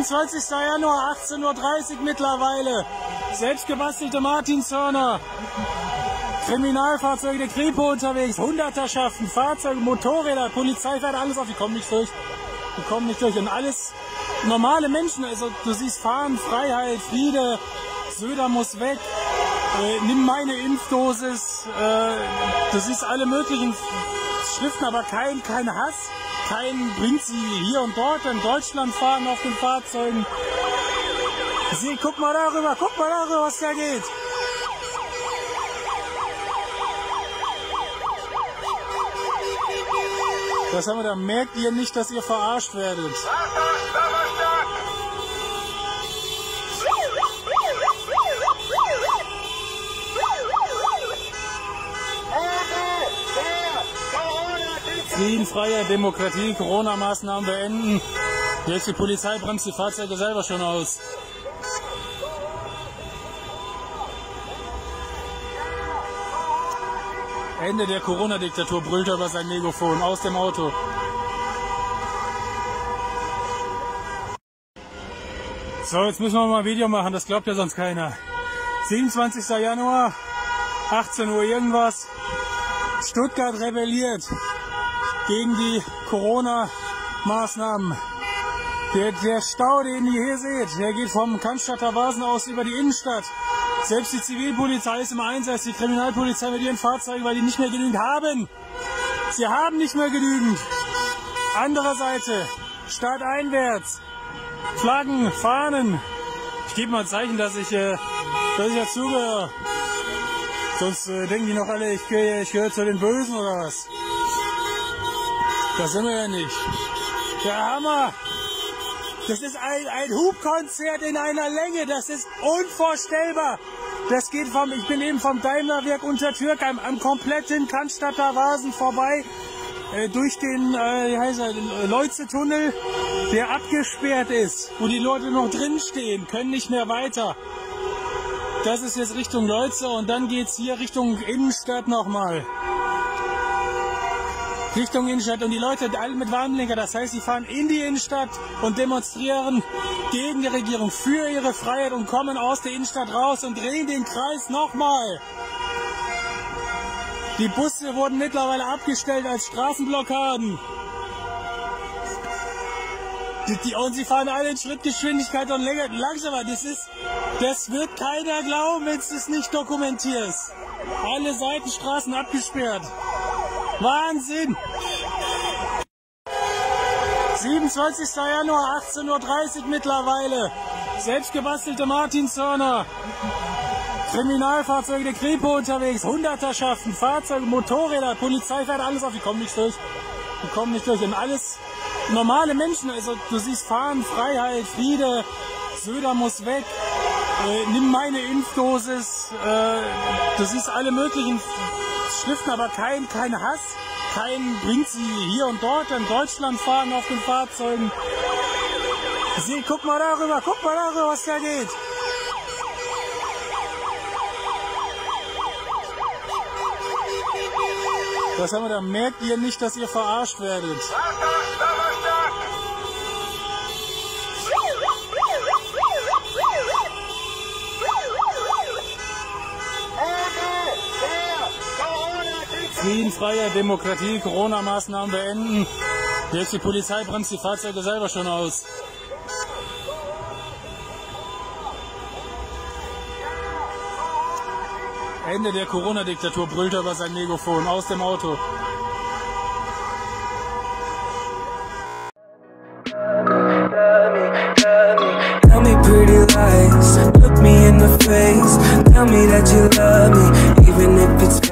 27. Januar, 18:30 Uhr mittlerweile. Selbstgebastelte Martinshörner. Kriminalfahrzeuge der Kripo unterwegs, Hunderterschaften, Fahrzeuge, Motorräder, Polizei fährt alles auf, die kommen nicht durch. Die kommen nicht durch. Und alles normale Menschen, also du siehst Fahren, Freiheit, Friede, Söder muss weg, nimm meine Impfdosis, du siehst alle möglichen Schriften, aber kein Hass, kein bringt sie hier und dort in Deutschland fahren auf den Fahrzeugen. Sieh, guck mal darüber, was da geht. Das haben wir, da merkt ihr nicht, dass ihr verarscht werdet. Frieden, Freiheit, Demokratie, Corona-Maßnahmen beenden. Jetzt die Polizei bremst die Fahrzeuge selber schon aus. Ende der Corona-Diktatur, brüllt er über sein Megafon aus dem Auto. So, jetzt müssen wir mal ein Video machen, das glaubt ja sonst keiner. 27. Januar, 18 Uhr irgendwas. Stuttgart rebelliert gegen die Corona-Maßnahmen. Der Stau, den ihr hier seht, der geht vom Cannstatter Wasen aus über die Innenstadt. Selbst die Zivilpolizei ist im Einsatz, die Kriminalpolizei mit ihren Fahrzeugen, weil die nicht mehr genügend haben. Sie haben nicht mehr genügend. Andere Seite, stadteinwärts, Flaggen, Fahnen. Ich gebe mal ein Zeichen, dass ich dazugehöre. Sonst denken die noch alle, ich gehöre zu den Bösen oder was. Das sind wir ja nicht. Der Hammer! Das ist ein Hubkonzert in einer Länge, das ist unvorstellbar. Das geht ich bin eben vom Daimlerwerk Untertürkheim am kompletten Cannstatter Wasen vorbei, durch den Leutze-Tunnel, der abgesperrt ist, wo die Leute noch drin stehen, können nicht mehr weiter. Das ist jetzt Richtung Leutze und dann geht's hier Richtung Innenstadt nochmal. Richtung Innenstadt und die Leute alle mit Warnblinker, das heißt, sie fahren in die Innenstadt und demonstrieren gegen die Regierung, für ihre Freiheit und kommen aus der Innenstadt raus und drehen den Kreis nochmal. Die Busse wurden mittlerweile abgestellt als Straßenblockaden. Und sie fahren alle in Schrittgeschwindigkeit und langsamer. Das wird keiner glauben, wenn du es nicht dokumentierst. Alle Seitenstraßen abgesperrt. Wahnsinn! 27. Januar, 18:30 Uhr mittlerweile. Selbstgebastelte Martinshörner. Kriminalfahrzeuge der Kripo unterwegs. Hunderterschaften, Fahrzeuge, Motorräder, Polizei fährt alles auf. Die kommen nicht durch. Die kommen nicht durch. Und alles normale Menschen. Also du siehst Fahren, Freiheit, Friede. Söder muss weg. Nimm meine Impfdosis. Du siehst alle möglichen Schriften, aber kein Hass, kein bringt sie hier und dort in Deutschland fahren auf den Fahrzeugen. Sieh, guck mal darüber, was da geht. Das haben wir, da merkt ihr nicht, dass ihr verarscht werdet. Frieden, Freiheit, Demokratie, Corona-Maßnahmen beenden. Jetzt die Polizei bremst die Fahrzeuge selber schon aus. Ende der Corona-Diktatur, brüllt er über sein Megafon aus dem Auto. Tell me pretty lies, look me in the face, tell me that you love me, even if it's